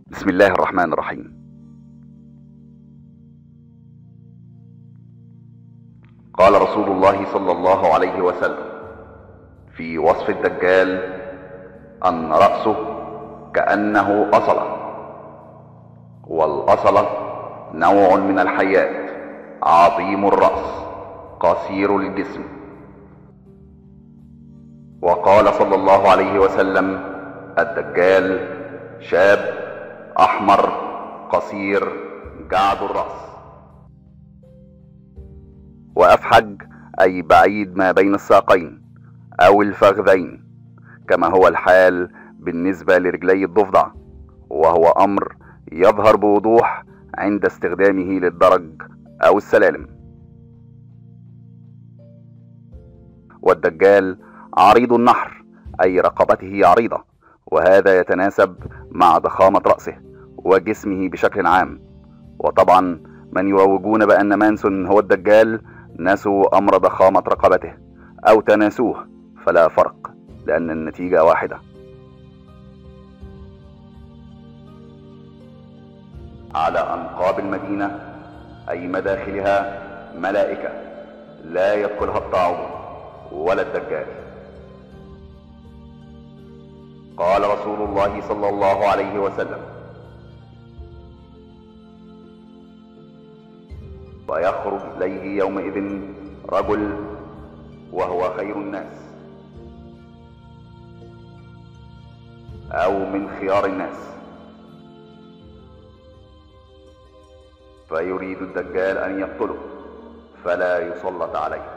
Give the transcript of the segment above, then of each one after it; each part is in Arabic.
بسم الله الرحمن الرحيم. قال رسول الله صلى الله عليه وسلم في وصف الدجال أن رأسه كأنه أصلة، والأصلة نوع من الحيات عظيم الرأس قصير الجسم. وقال صلى الله عليه وسلم: الدجال شاب أحمر قصير جعد الرأس، وأفحج أي بعيد ما بين الساقين أو الفخذين، كما هو الحال بالنسبة لرجلي الضفدع، وهو أمر يظهر بوضوح عند استخدامه للدرج أو السلالم. والدجال عريض النحر أي رقبته عريضة، وهذا يتناسب مع ضخامة رأسه وجسمه بشكل عام. وطبعا من يروجون بأن مانسون هو الدجال نسوا أمر ضخامة رقبته أو تناسوه، فلا فرق لأن النتيجة واحدة. على أنقاب المدينة أي مداخلها ملائكة لا يدخلها الطاعون ولا الدجال. قال رسول الله صلى الله عليه وسلم: ويخرج إليه يومئذ رجل وهو خير الناس أو من خيار الناس، فيريد الدجال أن يقتله فلا يسلط عليه.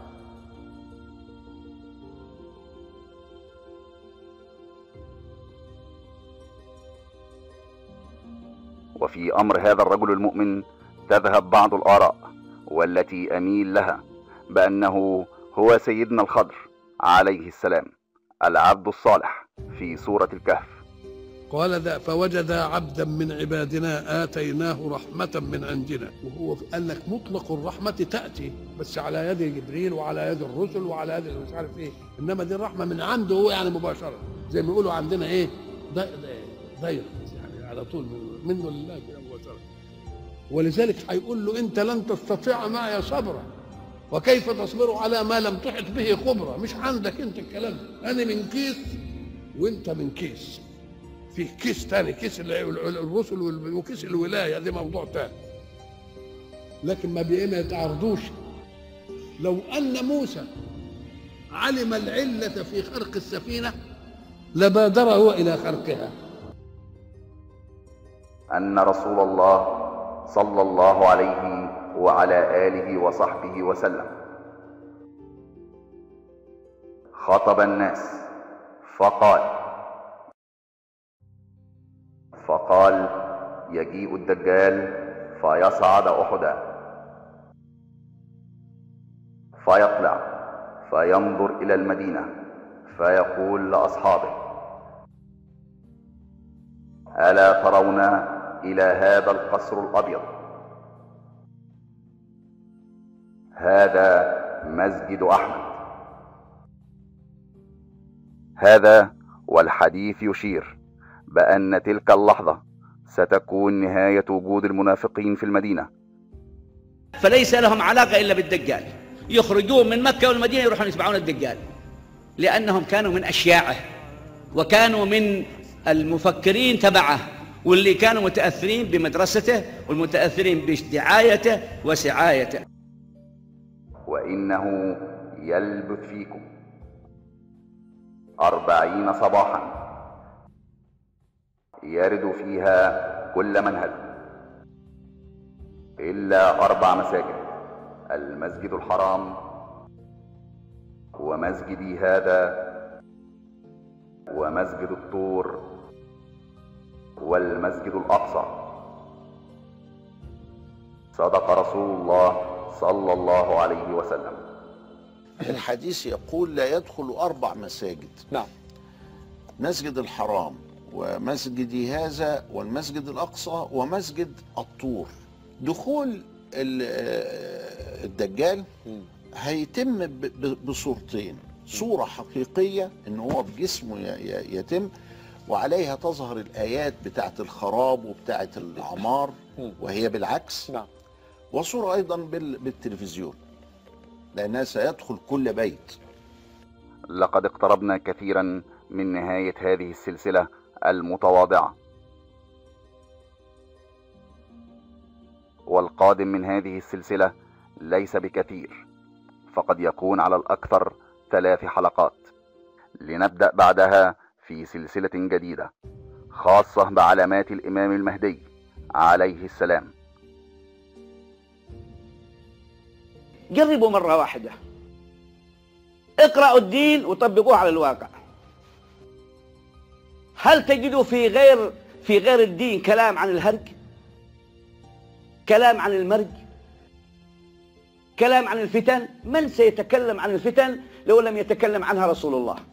وفي أمر هذا الرجل المؤمن تذهب بعض الآراء، والتي أميل لها، بأنه هو سيدنا الخضر عليه السلام العبد الصالح في سورة الكهف. قال فوجد عبدا من عبادنا آتيناه رحمة من عندنا. وهو قال لك مطلق الرحمة تأتي بس على يد جبريل وعلى يد الرسل وعلى يد مش عارف ايه، انما دي الرحمة من عنده هو يعني مباشرة، زي ما يقولوا عندنا ايه دايرة يعني على طول منه لله كده مباشرة. ولذلك هيقول له انت لن تستطيع معي صبرا وكيف تصبر على ما لم تحط به خبرة. مش عندك انت الكلام ده، انا من كيس وانت من كيس، في كيس تاني، كيس الرسل وكيس الولايه، دي موضوع تاني. لكن ما يتعارضوش. لو ان موسى علم العله في خرق السفينه لبادر هو الى خرقها. أن رسول الله صلى الله عليه وعلى آله وصحبه وسلم خطب الناس فقال: يجيء الدجال فيصعد أحدا فيطلع فينظر إلى المدينة فيقول لأصحابه: ألا ترون إلى هذا القصر الأبيض؟ هذا مسجد أحمد. هذا والحديث يشير بأن تلك اللحظة ستكون نهاية وجود المنافقين في المدينة، فليس لهم علاقة إلا بالدجال. يخرجون من مكة والمدينة يروحون يتبعون الدجال، لأنهم كانوا من أشياعه وكانوا من المفكرين تبعه، واللي كانوا متأثرين بمدرسته والمتأثرين بدعايته وسعايته. وإنه يلبث فيكم 40 صباحا يرد فيها كل منهل إلا 4 مساجد: المسجد الحرام ومسجدي هذا ومسجد الطور والمسجد الأقصى. صدق رسول الله صلى الله عليه وسلم. الحديث يقول لا يدخل 4 مساجد. نعم. مسجد الحرام ومسجد هذا والمسجد الأقصى ومسجد الطور. دخول الدجال هيتم بصورتين: صورة حقيقية ان هو بجسمه يتم، وعليها تظهر الآيات بتاعت الخراب وبتاعت الأعمار وهي بالعكس. نعم. وصورة أيضا بالتلفزيون، لأنها سيدخل كل بيت. لقد اقتربنا كثيرا من نهاية هذه السلسلة المتواضعة، والقادم من هذه السلسلة ليس بكثير، فقد يكون على الأكثر 3 حلقات، لنبدأ بعدها في سلسلة جديدة خاصة بعلامات الإمام المهدي عليه السلام. جربوا مرة واحدة، اقرأوا الدين وطبقوه على الواقع. هل تجدوا في غير الدين كلام عن الهرج، كلام عن المرج، كلام عن الفتن؟ من سيتكلم عن الفتن لو لم يتكلم عنها رسول الله؟